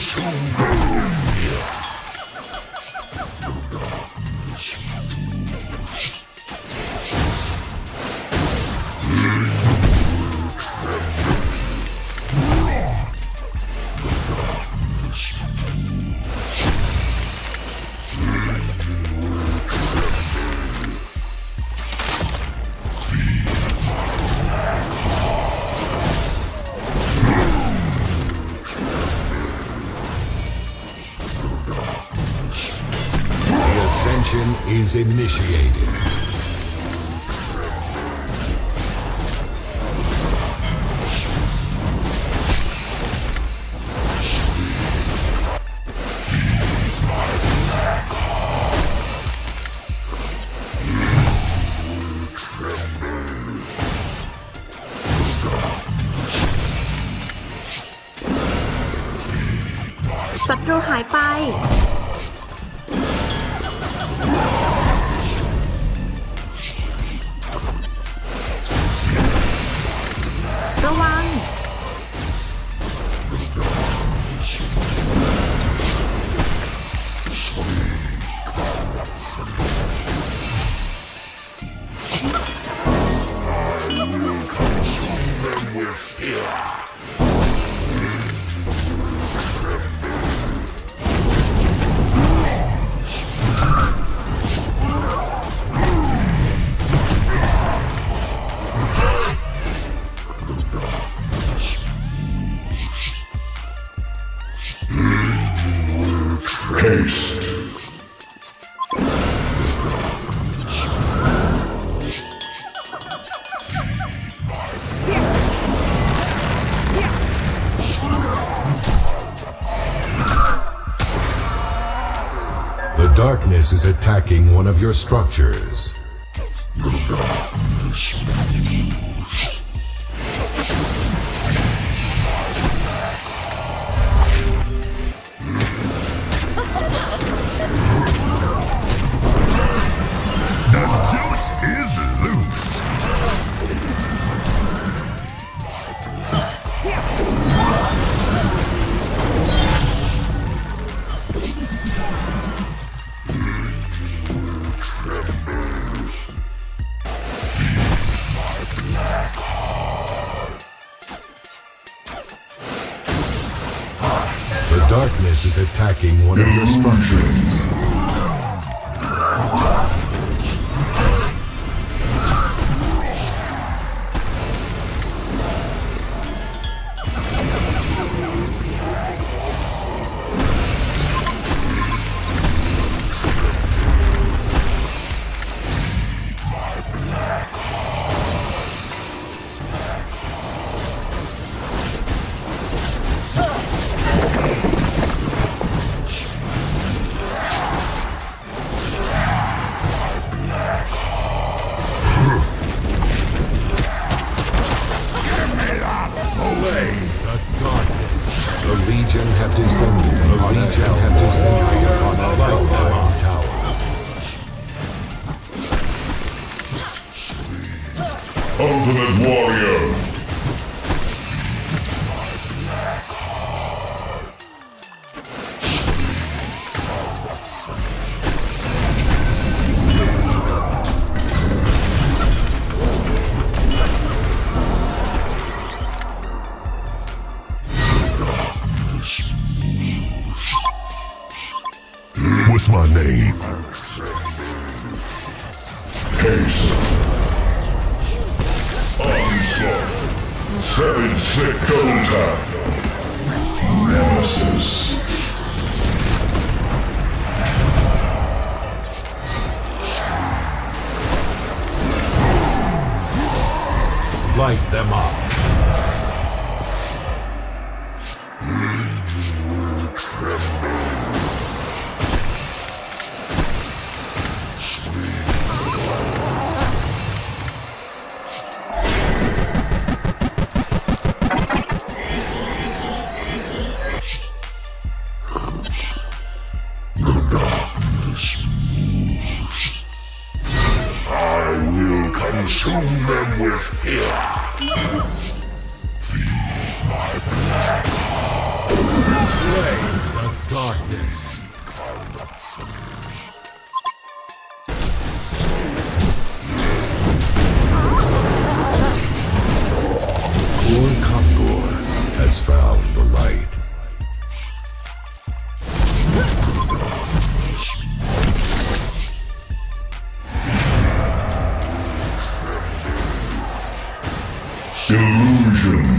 Is initiated. ศัตรูหายไประวัง Haste. The darkness is attacking one of your structures. The darkness is attacking one of your structures. The Legion have descended upon a light tower. Ultimate Warrior. What's my name? Haste. Onslaught. 7 Secunda. Nemesis. Light them up. Consume them with fear. Feed my black heart. Slay the darkness. Core Condor has found the light. Illusion.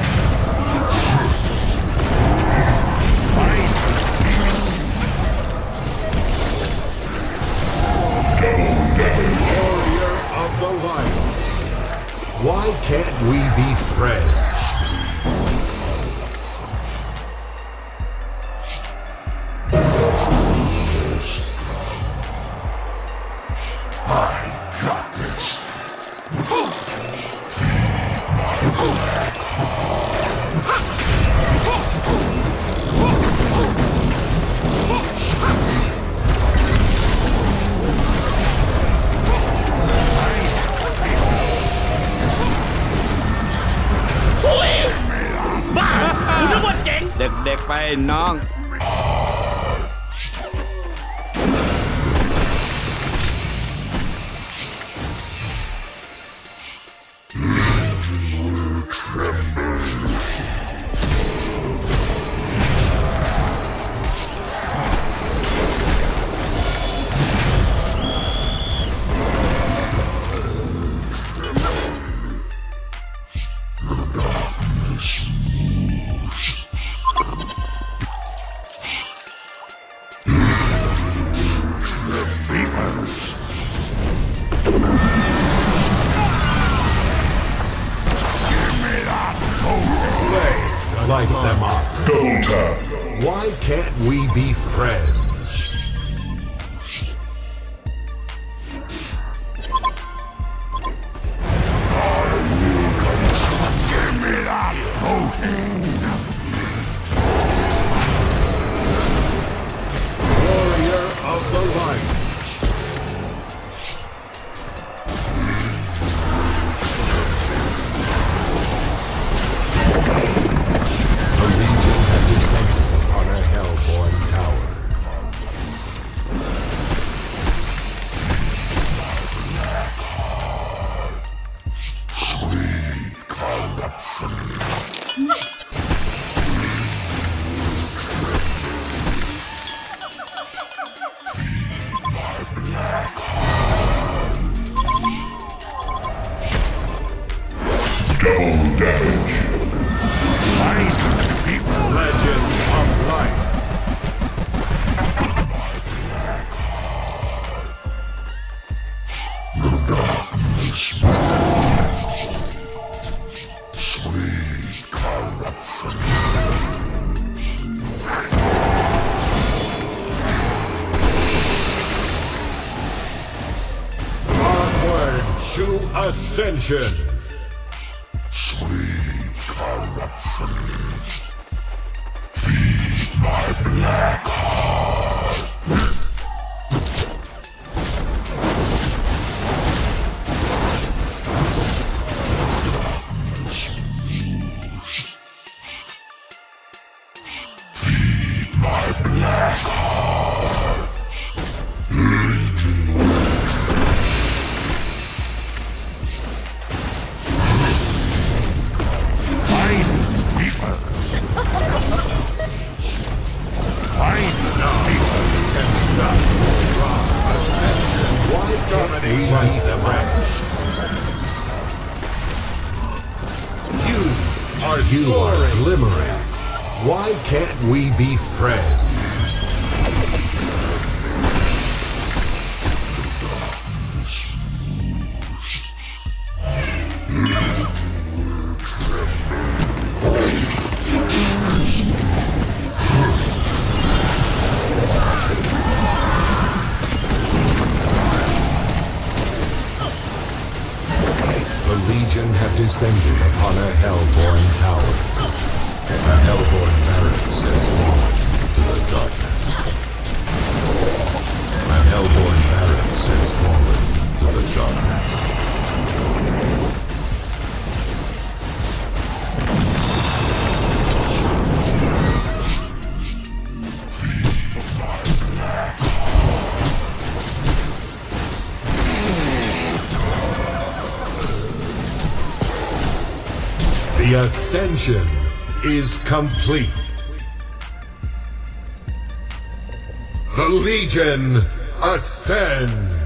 Warrior of the light. Why can't we be friends? I got this. เด็กๆไปน้อง Light them up. Double tap. Why can't we be friends? Warrior of the light. The Legion have descended upon a hellborn tower. Double damage. Legend of light. Sweet corruption. Onward to ascension. Sweet corruption. Feed my black heart. Feed my black heart. Why dominate them You are glimmering. Why can't we be friends? The Legion have descended upon a hellborn tower. A hellborn barracks has fallen to the darkness. A hellborn barracks has fallen to the darkness. The ascension is complete. The Legion ascend.